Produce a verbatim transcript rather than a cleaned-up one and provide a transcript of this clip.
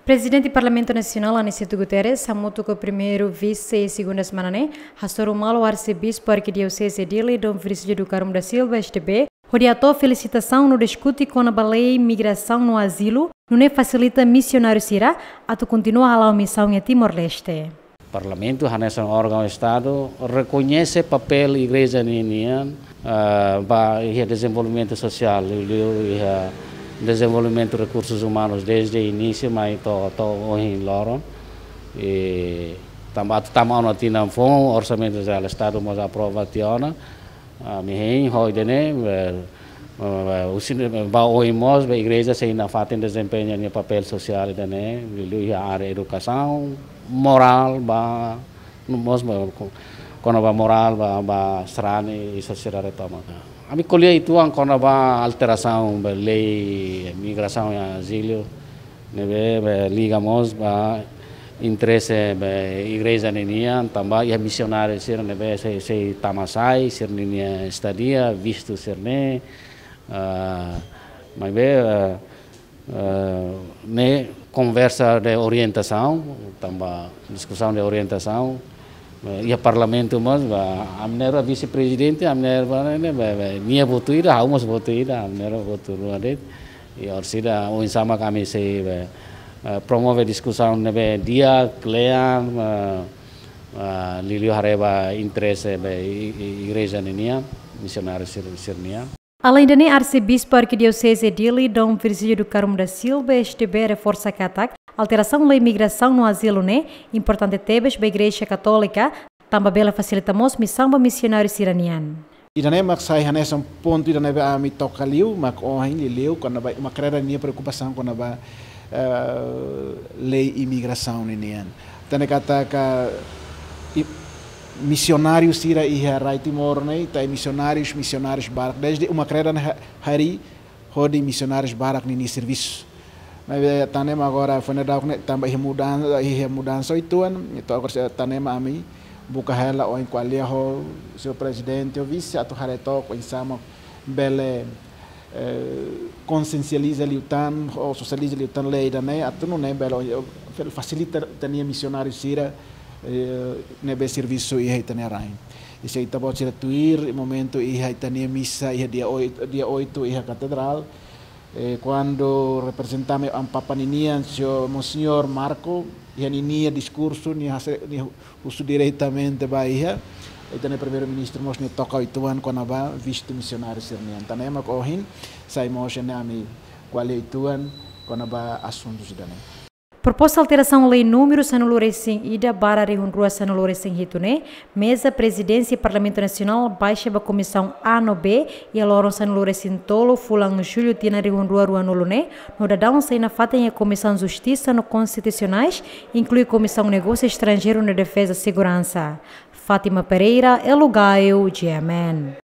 Presidente do Parlamento Nacional, Anicito Guterres, samuto que o primeiro vice e segunda semana, né? Hassoru malo arcebispo arquidiocese dele, Dom Frisilio do Carmo da Silva, S T B, rodeatou felicitação no discute com a lei migração no asilo, não é facilita missionário Sira, a tu continua a lá missão em Timor-Leste. O Parlamento, é um órgão do Estado, reconhece o papel da Igreja Ninian uh, para o desenvolvimento social e o desenvolvimento de recursos humanos desde o início, mas estou hoje em Loron. E também estamos tinha um orçamento do Estado, mas aprova tiona. Mihim hoje né, o hoje nós a Igreja se ainda faz desempenho no papel social né, a área educação, moral, ba nós quando a moral ba ba strane e sociedade toma. A mim colher itu quando a alteração da lei migração e asilo, né, ligamos ba interesse ba Igreja nenia também a missionário ser né se se tamasai ser nenia estadia visto ser né mas be né conversa de orientação também discussão de orientação e o Parlamento mas a minha vice-presidente a minha né minha votuira a umas votuira a minha votura dele e orsida o sama kami se promove discussão nebe dia klean lilio hareba interesse be Igreja nenia missionário sirnia. Além da arcebispo arquidiocese dele, Dom Frisilio do Carmo da Silva, S T B reforça que ataque alteração da imigração no asilo, né? Importante tebes para a Igreja Católica, também bela facilitamos missão para missionários iranianos. Irane mak sai hanes um ponto irane a mi toca liu mak ohin liu quando vai uma crera minha preocupação quando vai lei imigração ninian. Tane kata ka missionários sira e Rai Timor né, tá missionários missionários barak desde uma crera hari hodi missionários barak nini serviço. Mas tanem agora foi na dau também mudança e mudança itu an itu agora tanem a mim buka hela o qualia ho seu presidente o vice atu hareto com sama bele consciencializa liutan ou socializa liutan lei da né atu não né belo facilita tania missionários sira nebe serviço e hitania rain. E se ita pode ser tuir momento e hitania missa e dia oito dia oito e a catedral eh, quando representamos a Papa Ninian o Monsignor Marco e a Ninia discurso ni ni uso diretamente baia e também primeiro ministro mos ni toca ituan quando va visto missionário sernian tanema kohin sai motion ami quali ituan quando va assuntos dane. Proposta alteração lei número sanulurecem ida para rehunrua sanulurecem hitune, mesa presidência e Parlamento Nacional baixa a comissão A no B e a loron sanulurecem tolo fulang julho tina rehunrua rua nulune, no dadão sai na fatem a comissão justiça no constitucionais, inclui comissão negócio estrangeiro na defesa segurança. Fátima Pereira, Elugaio, G M N.